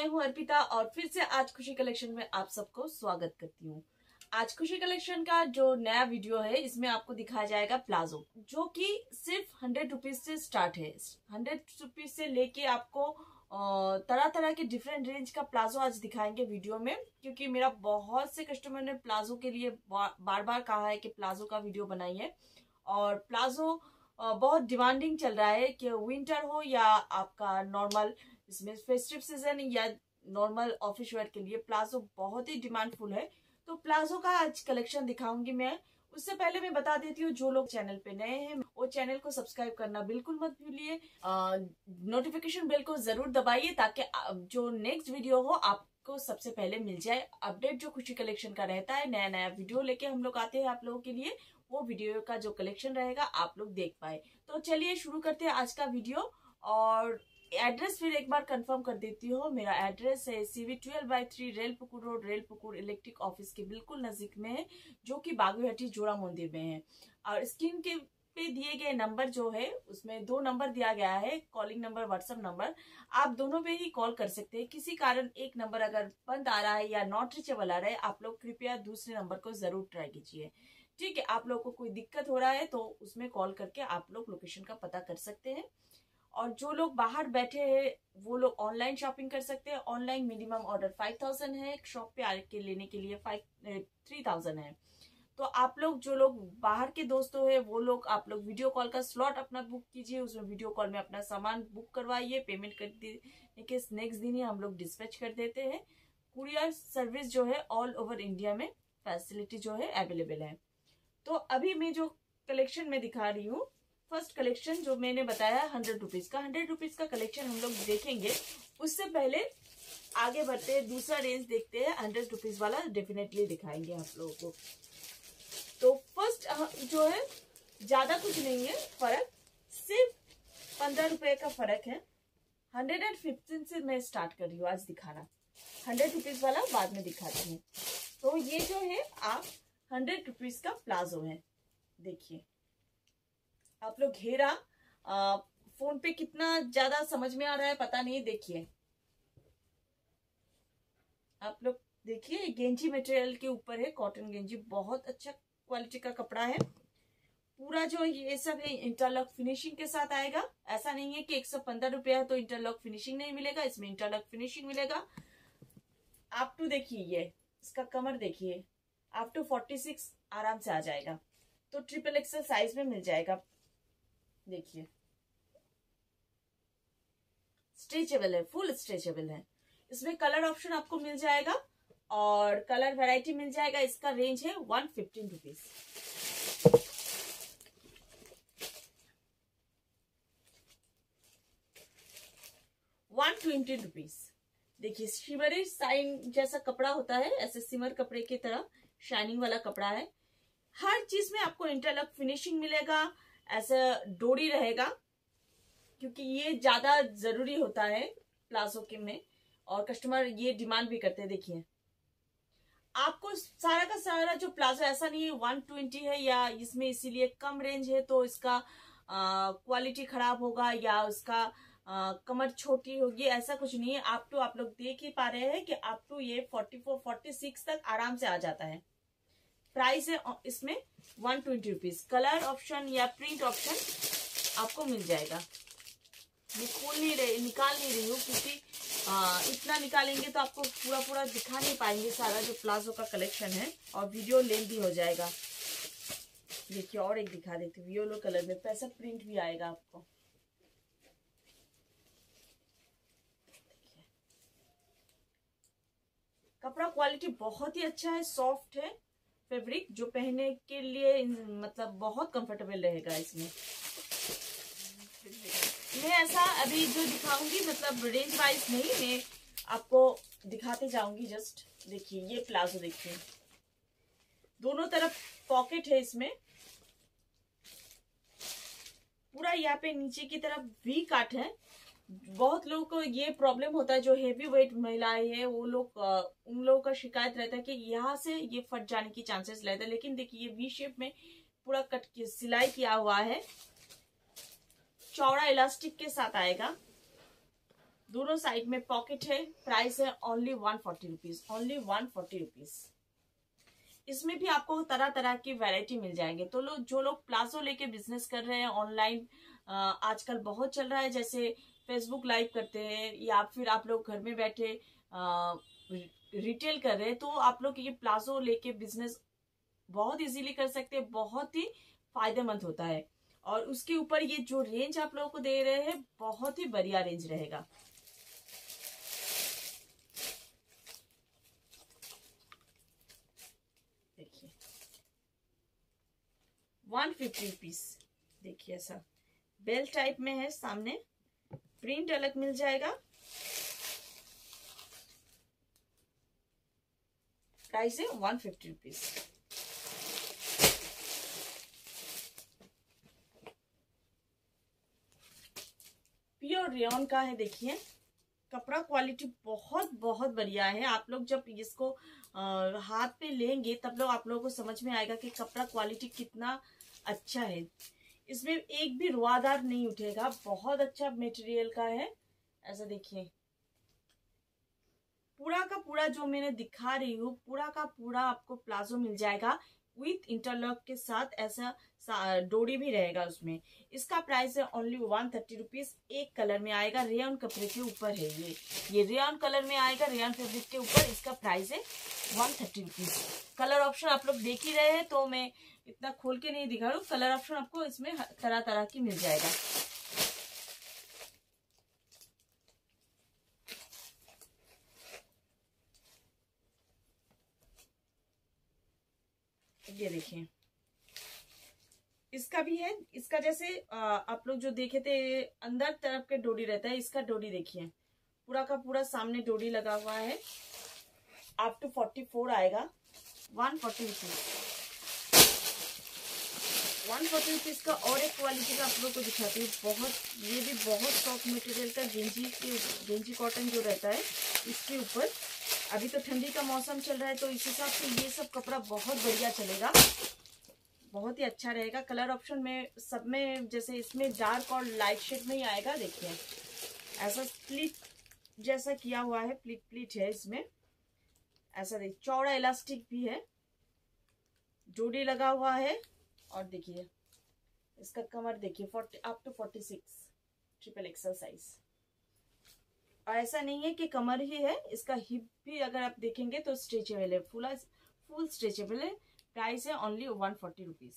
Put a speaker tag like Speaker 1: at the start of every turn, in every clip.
Speaker 1: मैं हूं अर्पिता और फिर से आज खुशी कलेक्शन में आप सबको स्वागत करती हूं। आज खुशी कलेक्शन का जो नया वीडियो है इसमें आपको दिखाया जाएगा प्लाजो, जो कि सिर्फ 100 रुपीज से स्टार्ट है। 100 रुपीज से लेके आपको तरह तरह के डिफरेंट रेंज का प्लाजो आज दिखाएंगे वीडियो में, क्योंकि मेरा बहुत से कस्टमर ने प्लाजो के लिए बार बार कहा है कि प्लाजो का वीडियो बनाइए। और प्लाजो बहुत डिमांडिंग चल रहा है कि विंटर हो या आपका नॉर्मल, इसमें फेस्टिव सीजन या नॉर्मल ऑफिस वेयर के लिए प्लाजो बहुत ही डिमांडफुल है। तो प्लाजो का आज कलेक्शन दिखाऊंगी मैं। उससे पहले मैं बता देती हूँ, जो लोग चैनल पे नए हैं वो चैनल को सब्सक्राइब करना बिल्कुल मत भूलिए। नोटिफिकेशन बेल को जरूर दबाइए ताकि जो नेक्स्ट वीडियो हो आपको सबसे पहले मिल जाए अपडेट। जो खुशी कलेक्शन का रहता है, नया नया वीडियो लेके हम लोग आते हैं आप लोगों के लिए, वो वीडियो का जो कलेक्शन रहेगा आप लोग देख पाए। तो चलिए शुरू करते हैं आज का वीडियो। और एड्रेस फिर एक बार कंफर्म कर देती हूँ। मेरा एड्रेस है CV 12/3 Railpukur road, Railpukur electric office के बिल्कुल नजदीक में है, जो कि बागुहट्टी जोड़ा मंदिर में है। और स्क्रीन के पे दिए गए नंबर जो है उसमें 2 नंबर दिया गया है, कॉलिंग नंबर, व्हाट्सएप नंबर। आप दोनों पे ही कॉल कर सकते हैं। किसी कारण एक नंबर अगर बंद आ रहा है या नॉट रीचेबल आ रहा है, आप लोग कृपया दूसरे नंबर को जरूर ट्राई कीजिए। ठीक है, आप लोगों को कोई दिक्कत हो रहा है तो उसमें कॉल करके आप लोग लोकेशन का पता कर सकते हैं। और जो लोग बाहर बैठे हैं वो लोग ऑनलाइन शॉपिंग कर सकते हैं। ऑनलाइन मिनिमम ऑर्डर 5000 है, शॉप पे आके लेने के लिए 3000 है। तो आप लोग, जो लोग बाहर के दोस्तों हैं वो लोग, आप लोग वीडियो कॉल का स्लॉट अपना बुक कीजिए। उसमें वीडियो कॉल में अपना सामान बुक करवाइए, पेमेंट कर देने के नेक्स्ट दिन ही हम लोग डिस्पैच कर देते हैं। कुरियर सर्विस जो है ऑल ओवर इंडिया में फैसिलिटी जो है अवेलेबल है। तो अभी मैं जो कलेक्शन में दिखा रही हूँ, फर्स्ट कलेक्शन जो मैंने बताया 100 रुपीज का, 100 रुपीज का कलेक्शन हम लोग देखेंगे। उससे पहले आगे बढ़ते हैं, दूसरा रेंज देखते हैं। 100 रुपीज वाला डेफिनेटली दिखाएंगे आप लोगों को। तो फर्स्ट जो है ज्यादा कुछ नहीं है फर्क, सिर्फ 15 रुपए का फर्क है। 115 से मैं स्टार्ट कर रही हूँ आज दिखाना। 100 रुपीज वाला बाद में दिखाती हूँ। तो ये जो है आप 100 रुपीज का प्लाजो है। देखिए आप लोग घेरा फोन पे कितना ज्यादा समझ में आ रहा है पता नहीं। देखिए आप लोग देखिए, गेंजी मटेरियल के ऊपर है, कॉटन गेंजी, बहुत अच्छा क्वालिटी का कपड़ा है। पूरा जो ये सब है इंटरलॉक फिनिशिंग के साथ आएगा। ऐसा नहीं है कि 115 रुपया है तो इंटरलॉक फिनिशिंग नहीं मिलेगा, इसमें इंटरलॉक फिनिशिंग मिलेगा। आप टू देखिए, ये इसका कमर देखिए, आप टू 46 आराम से आ जाएगा। तो XXL साइज में मिल जाएगा। देखिए स्ट्रेचेबल है, फुल स्ट्रेचेबल है। इसमें कलर ऑप्शन आपको मिल जाएगा और कलर वैरायटी मिल जाएगा। इसका रेंज है 115 रुपीज। 120 रुपीज। देखिए शिमरी साइन जैसा कपड़ा होता है, ऐसे सिमर कपड़े की तरह शाइनिंग वाला कपड़ा है। हर चीज में आपको इंटरलॉक फिनिशिंग मिलेगा, ऐसा डोरी रहेगा, क्योंकि ये ज्यादा जरूरी होता है प्लाजो के में और कस्टमर ये डिमांड भी करते हैं। देखिए आपको सारा का सारा जो प्लाजो, ऐसा नहीं है 120 है या इसमें इसीलिए कम रेंज है तो इसका क्वालिटी खराब होगा या उसका कमर छोटी होगी, ऐसा कुछ नहीं है। आप लोग देख ही पा रहे हैं कि आप टू ये 44 46 तक आराम से आ जाता है। प्राइस है इसमें 120 रुपीज। कलर ऑप्शन या प्रिंट ऑप्शन आपको मिल जाएगा। मैं निकाल नहीं रही हूँ क्योंकि इतना निकालेंगे तो आपको पूरा दिखा नहीं पाएंगे सारा जो प्लाजो का कलेक्शन है और वीडियो लेंथी हो जाएगा। देखिए और एक दिखा देती हूँ, येलो कलर में पैसा प्रिंट भी आएगा आपको। कपड़ा क्वालिटी बहुत ही अच्छा है, सॉफ्ट है फैब्रिक, जो पहनने के लिए मतलब बहुत कंफर्टेबल रहेगा। इसमें मैं ऐसा अभी जो दिखाऊंगी मतलब रेंज वाइज नहीं, मैं आपको दिखाते जाऊंगी जस्ट। देखिए ये प्लाजो देखिए, दोनों तरफ पॉकेट है इसमें। पूरा यहाँ पे नीचे की तरफ वी काट है। बहुत लोगों को ये प्रॉब्लम होता है, जो हेवी वेट महिलाएं है वो लोग, उन लोगों का शिकायत रहता है कि यहाँ से ये फट जाने की चांसेस रहता है। लेकिन देखिए ये वी शेप में पूरा कट की सिलाई किया हुआ है, चौड़ा इलास्टिक के साथ आएगा। दोनों साइड में पॉकेट है। प्राइस है ओनली 140 रुपीज, ओनली 140 रुपीज। इसमें भी आपको तरह तरह की वैरायटी मिल जाएंगे। तो जो लोग प्लाजो लेके बिजनेस कर रहे हैं ऑनलाइन, आजकल बहुत चल रहा है, जैसे फेसबुक लाइव करते हैं या फिर आप लोग घर में बैठे रिटेल कर रहे हैं, तो आप लोग ये प्लाजो लेके बिजनेस बहुत इजीली कर सकते हैं, बहुत ही फायदेमंद होता है। और उसके ऊपर ये जो रेंज आप लोगों को दे रहे हैं बहुत ही बढ़िया रेंज रहेगा। देखिए 150 रुपीज। देखिए ऐसा बेल टाइप में है, सामने प्रिंट अलग मिल जाएगा। प्राइस है 150 रुपीज। प्योर रेयन का है। देखिए कपड़ा क्वालिटी बहुत बहुत बढ़िया है। आप लोग जब इसको हाथ पे लेंगे तब लोग आप लोगों को समझ में आएगा कि कपड़ा क्वालिटी कितना अच्छा है। इसमें एक भी रुआदार नहीं उठेगा, बहुत अच्छा मटेरियल का है। ऐसा देखिए पूरा का पूरा जो मैंने दिखा रही हूँ, पूरा का पूरा आपको प्लाजो मिल जाएगा विथ इंटरलॉक के साथ। ऐसा डोरी भी रहेगा उसमें। इसका प्राइस है ओनली 130 रुपीज। एक कलर में आएगा, रेयन कपड़े के ऊपर है ये रेयन कलर में आएगा, रेयन फैब्रिक के ऊपर। इसका प्राइस है 130 रुपीज। कलर ऑप्शन आप लोग देख ही रहे हैं, तो मैं इतना खोल के नहीं दिखा रही हूँ। कलर ऑप्शन आपको इसमें तरह तरह की मिल जाएगा। ये देखिए इसका भी है। इसका जैसे आप लोग जो देखे थे अंदर तरफ के डोरी रहता है, इसका डोरी देखिए पूरा का पूरा सामने डोरी लगा हुआ है। अप टू 44 आएगा। 140 रुपीज। 140 रुपीज का और एक क्वालिटी का आप लोग को दिखाती हूँ। ये भी बहुत सॉफ्ट मटेरियल का गेंजी कॉटन जो रहता है इसके ऊपर। अभी तो ठंडी का मौसम चल रहा है, तो इस हिसाब से ये सब कपड़ा बहुत बढ़िया चलेगा, बहुत ही अच्छा रहेगा। कलर ऑप्शन में सब में जैसे इसमें डार्क और लाइट शेड में ही आएगा। देखिए ऐसा स्प्लिट जैसा किया हुआ है, प्लीट है इसमें। ऐसा देखिए चौड़ा इलास्टिक भी है, डोरी लगा हुआ है। और देखिए इसका कमर देखिए 40 up to 46 triple XL size. और ऐसा नहीं है कि कमर ही है, इसका हिप भी अगर आप देखेंगे तो स्ट्रेचेबल है, फुल स्ट्रेचेबल है। प्राइस है ओनली 140 रुपीज।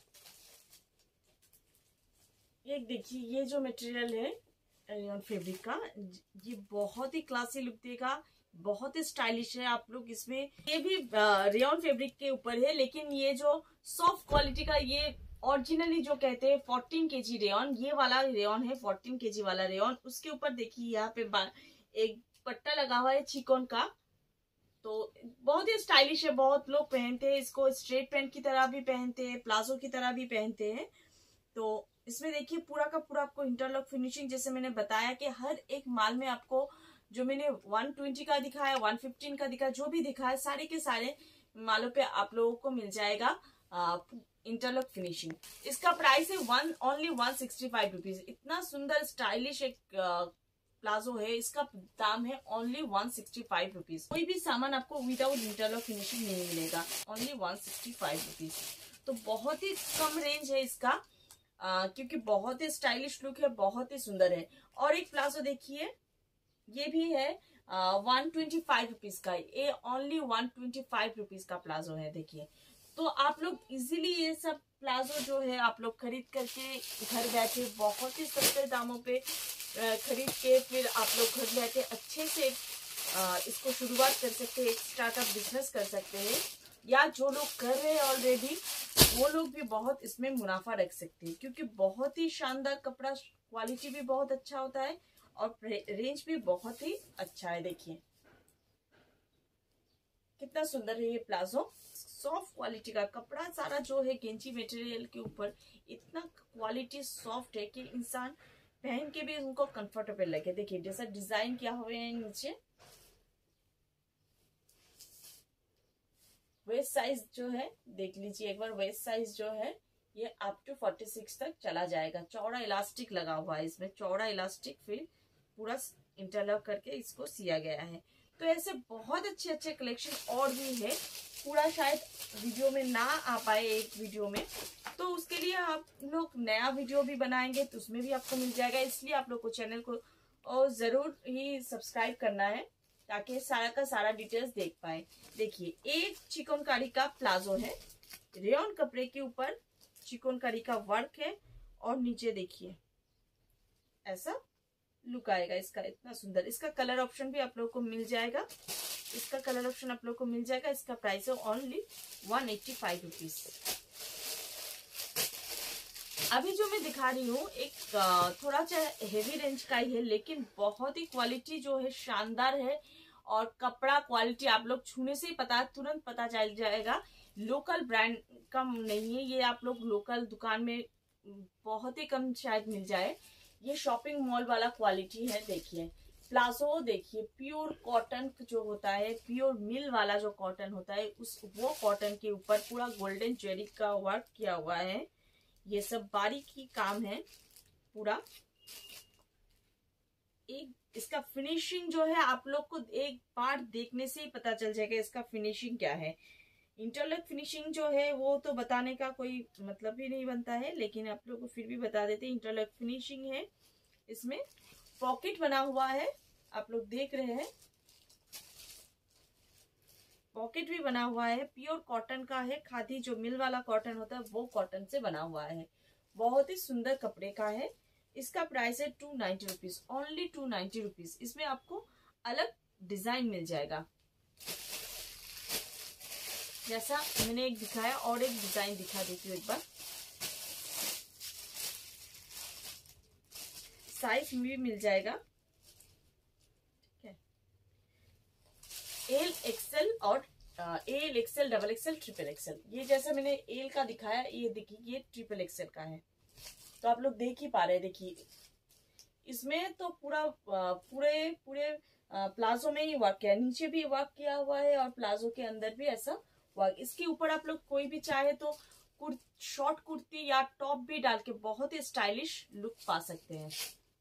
Speaker 1: ये देखिए ये जो मटेरियल है रेयन फैब्रिक का, ये बहुत ही क्लासी लुक देगा, बहुत ही स्टाइलिश है। आप लोग इसमें ये भी रेयन फैब्रिक के ऊपर है, लेकिन ये जो सॉफ्ट क्वालिटी का, ये ओरिजिनली जो कहते हैं 14 kg रेयन, ये वाला रेयन है 14 kg वाला रेयन। उसके ऊपर देखिए यहाँ पे एक पट्टा लगा हुआ है चिकन का, तो बहुत ही स्टाइलिश है। बहुत लोग पहनते हैं इसको, स्ट्रेट पैंट की तरह भी पहनते हैं, प्लाजो की तरह भी पहनते हैं। तो इसमें देखिए पूरा का पूरा आपको इंटरलॉक फिनिशिंग, जैसे मैंने बताया कि हर एक माल में आपको जो मैंने 120 का दिखाया, 115 का दिखाया, जो भी दिखाया सारे के सारे मालों पे आप लोगों को मिल जाएगा इंटरलॉक फिनिशिंग। इसका प्राइस है ओनली 165 रुपीज। इतना सुंदर स्टाइलिश एक प्लाजो है, इसका दाम है ओनली 165 रुपीज। कोई भी सामान आपको विदाउट इंटरलॉक फिनिशिंग नहीं मिलेगा, ओनली 165 रुपीज। तो बहुत ही कम रेंज है इसका, क्योंकि बहुत ही स्टाइलिश लुक है, बहुत ही सुंदर है। और एक प्लाजो देखिए ये भी है 125 रुपीज का। ये ओनली 125 रुपीज का प्लाजो है। देखिए तो आप लोग इजीली ये सब प्लाजो जो है आप लोग खरीद करके घर बैठे बहुत ही सस्ते दामों पे खरीद के फिर आप लोग घर बैठे अच्छे से इसको शुरुआत कर सकते हैं, एक स्टार्टअप बिजनेस कर सकते हैं। या जो लोग कर रहे हैं ऑलरेडी वो लोग भी बहुत इसमें मुनाफा रख सकते हैं, क्योंकि बहुत ही शानदार कपड़ा, क्वालिटी भी बहुत अच्छा होता है और रेंज भी बहुत ही अच्छा है। देखिए कितना सुंदर है ये प्लाजो, सॉफ्ट क्वालिटी का कपड़ा सारा जो है गेंजी मटेरियल के ऊपर इतना क्वालिटी सॉफ्ट है कि इंसान पहन के भी उनको कंफर्टेबल लगे। देखिए जैसा डिजाइन किया हुआ है नीचे, वेस्ट साइज जो है देख लीजिए एक बार, वेस्ट साइज जो है ये अप टू 46 तक चला जाएगा। चौड़ा इलास्टिक लगा हुआ है इसमें, चौड़ा इलास्टिक फिर पूरा इंटरलॉक करके इसको सिया गया है। तो ऐसे बहुत अच्छे अच्छे कलेक्शन और भी है, पूरा शायद वीडियो में ना आ पाए एक वीडियो में, तो उसके लिए आप लोग नया वीडियो भी बनाएंगे तो उसमें भी आपको मिल जाएगा। इसलिए आप लोग को चैनल को और जरूर ही सब्सक्राइब करना है ताकि सारा का सारा डिटेल्स देख पाए। देखिए, एक चिकनकारी का प्लाजो है, रेयन कपड़े के ऊपर चिकनकारी का वर्क है और नीचे देखिए ऐसा लुक आएगा इसका, इतना सुंदर। इसका कलर ऑप्शन भी आप लोगों को मिल जाएगा, इसका कलर ऑप्शन आप लोगों को मिल जाएगा। इसका प्राइस है ओनली 185 रुपीज। अभी जो मैं दिखा रही हूँ एक थोड़ा सा हेवी रेंज का ही है, लेकिन बहुत ही क्वालिटी जो है शानदार है और कपड़ा क्वालिटी आप लोग छूने से ही तुरंत पता चल जाएगा। लोकल ब्रांड का नहीं है ये, आप लोग लोकल दुकान में बहुत ही कम शायद मिल जाए। ये शॉपिंग मॉल वाला क्वालिटी है। देखिए प्लाजो, देखिए प्योर कॉटन जो होता है, प्योर मिल वाला जो कॉटन होता है वो कॉटन के ऊपर पूरा गोल्डन जेरी का वर्क किया हुआ है। ये सब बारीकी काम है पूरा। एक इसका फिनिशिंग जो है आप लोग को एक बार देखने से ही पता चल जाएगा इसका फिनिशिंग क्या है। इंटरलॉक फिनिशिंग जो है वो तो बताने का कोई मतलब ही नहीं बनता है, लेकिन आप लोग को फिर भी बता देते हैं इंटरलॉक फिनिशिंग है। इसमें पॉकेट बना हुआ है, आप लोग देख रहे हैं, पॉकेट भी बना हुआ है। प्योर कॉटन का है, खादी जो मिल वाला कॉटन होता है वो कॉटन से बना हुआ है। बहुत ही सुंदर कपड़े का है। इसका प्राइस है 290 रुपीज, ओनली 290 रुपीज। इसमें आपको अलग डिजाइन मिल जाएगा, जैसा मैंने एक दिखाया और एक डिजाइन दिखा देती हूँ एक बार। साइज भी मिल जाएगा, ठीक है। एल एक्सएल और L XL, double XL, triple XL. ये जैसा मैंने एल का दिखाया, ये देखिए ये ट्रिपल एक्सएल का है, तो आप लोग देख ही पा रहे हैं। देखिए इसमें तो पूरे प्लाजो में ही वर्क किया है, नीचे भी वर्क किया हुआ है और प्लाजो के अंदर भी ऐसा वर्क। इसके ऊपर आप लोग कोई भी चाहे तो शॉर्ट कुर्ती या टॉप भी डाल के बहुत ही स्टाइलिश लुक पा सकते हैं।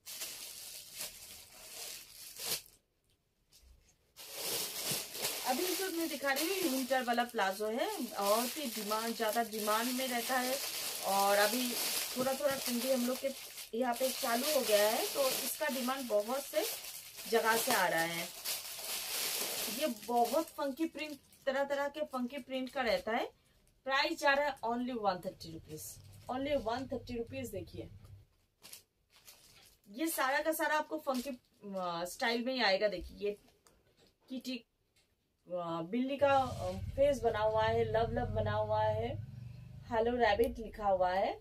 Speaker 1: अभी जो मैं दिखा रही हूँ विंटर वाला प्लाजो है, बहुत ही ज्यादा डिमांड में रहता है और अभी थोड़ा ठंडी हम लोग के यहाँ पे चालू हो गया है, तो इसका डिमांड बहुत से जगह से आ रहा है। ये बहुत फंकी प्रिंट, तरह तरह के फंकी प्रिंट का रहता है। प्राइस जा रहा है ओनली 130 रुपीज, ओनली 130 रुपीज। देखिए ये सारा का सारा आपको फंकी स्टाइल में ही आएगा। देखिए ये किटी बिल्ली का फेस बना हुआ है, लव बना हुआ है, हेलो रैबिट लिखा हुआ है।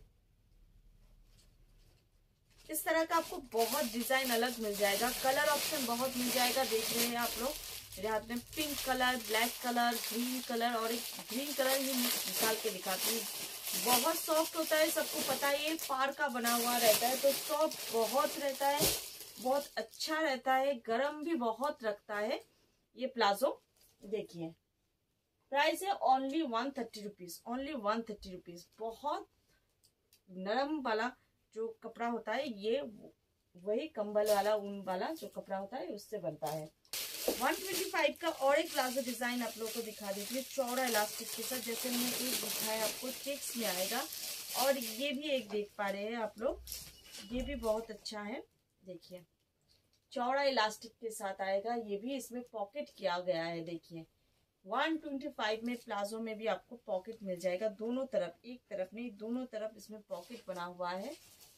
Speaker 1: इस तरह का आपको बहुत डिजाइन अलग मिल जाएगा, कलर ऑप्शन बहुत मिल जाएगा। देख रहे हैं आप लोग मेरे हाथ में pink colour, black colour, green colour और एक ग्रीन कलर ही निकाल के दिखाती हूँ। बहुत सॉफ्ट होता है, सबको पता है। ये पार का बना हुआ रहता है तो सॉफ्ट बहुत रहता है, बहुत अच्छा रहता है, गरम भी बहुत रखता है ये प्लाजो। देखिए प्राइस है ओनली 130 रुपीज, ओनली 130 रुपीज। बहुत नरम वाला जो कपड़ा होता है, ये वही कंबल वाला ऊन वाला जो कपड़ा होता है उससे बनता है। 125 का और एक प्लाजो डिजाइन आप लोगों को दिखा देती है, चौड़ा इलास्टिक के साथ। जैसे मैंने एक दिखाया आपको, चेक्स में आएगा। और ये भी एक देख पा रहे हैं आप लोग, ये भी बहुत अच्छा है। देखिए चौड़ा इलास्टिक के साथ आएगा, ये भी इसमें पॉकेट किया गया है। देखिए 125 में प्लाजो में भी आपको पॉकेट मिल जाएगा दोनों तरफ, एक तरफ नहीं दोनों तरफ इसमें पॉकेट बना हुआ है।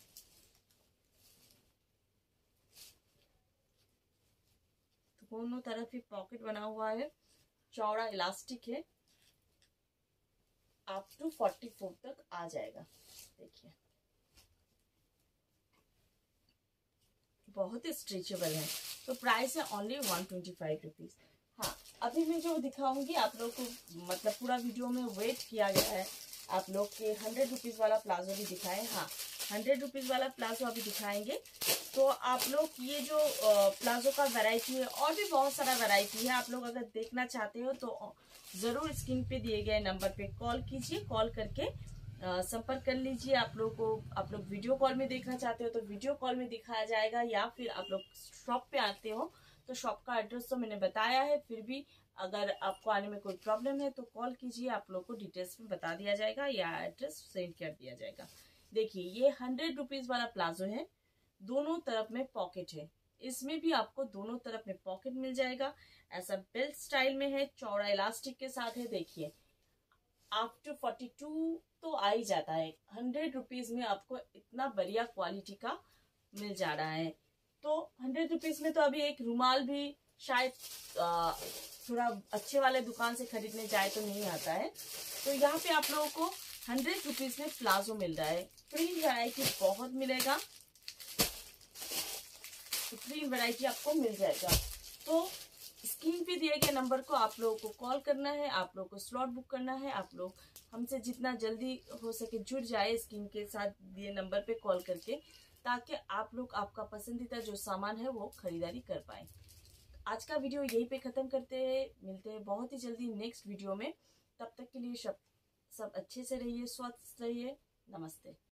Speaker 1: दोनों तरफ ही पॉकेट बना हुआ है, चौड़ा इलास्टिक है, अप टू 44 तक आ जाएगा। देखिए बहुत ही स्ट्रेचेबल है। तो प्राइस है ओनली 125 रुपीज। हाँ, अभी मैं जो दिखाऊंगी आप लोग को, मतलब पूरा वीडियो में वेट किया गया है आप लोग के 100 रुपीज वाला प्लाजो भी दिखाए। हाँ 100 रुपीज वाला प्लाजो अभी दिखाएंगे। तो आप लोग ये जो प्लाजो का वैरायटी है, और भी बहुत सारा वैरायटी है, आप लोग अगर देखना चाहते हो तो जरूर स्क्रीन पे दिए गए नंबर पे कॉल कीजिए। कॉल करके संपर्क कर लीजिए। आप लोग वीडियो कॉल में देखना चाहते हो तो वीडियो कॉल में दिखाया जाएगा, या फिर आप लोग शॉप पे आते हो तो शॉप का एड्रेस तो मैंने बताया है। फिर भी अगर आपको आने में कोई प्रॉब्लम है तो कॉल कीजिए, आप लोग को डिटेल्स में बता दिया जाएगा या एड्रेस सेंड कर दिया जाएगा। देखिए ये 100 रुपीज वाला प्लाजो है, दोनों तरफ में पॉकेट है। इसमें भी आपको दोनों तरफ में पॉकेट मिल जाएगा। ऐसा बेल्ट स्टाइल में है, चौड़ा इलास्टिक के साथ है। देखिए आफ्टर 42 तो आ ही जाता है। 100 रुपीज में आपको इतना बढ़िया क्वालिटी का मिल जा रहा है। तो 100 रुपीज में तो अभी एक रुमाल भी शायद थोड़ा अच्छे वाले दुकान से खरीदने जाए तो नहीं आता है। तो यहाँ पे आप लोगों को 100 रुपीज में प्लाजो मिल रहा है। प्रिंट वैरायटी बहुत मिलेगा, प्रिंट वैरायटी आपको मिल जाएगा। तो स्क्रीन पे दिए गए नंबर को आप लोगों को कॉल करना है, आप लोगों को स्लॉट बुक करना है। आप लोग हमसे जितना जल्दी हो सके जुड़ जाए स्क्रीन के साथ दिए नंबर पे कॉल करके, ताकि आप लोग आपका पसंदीदा जो सामान है वो खरीदारी कर पाए। आज का वीडियो यहीं पे खत्म करते हैं, मिलते हैं बहुत ही जल्दी नेक्स्ट वीडियो में। तब तक के लिए सब अच्छे से रहिए, स्वस्थ रहिए। नमस्ते।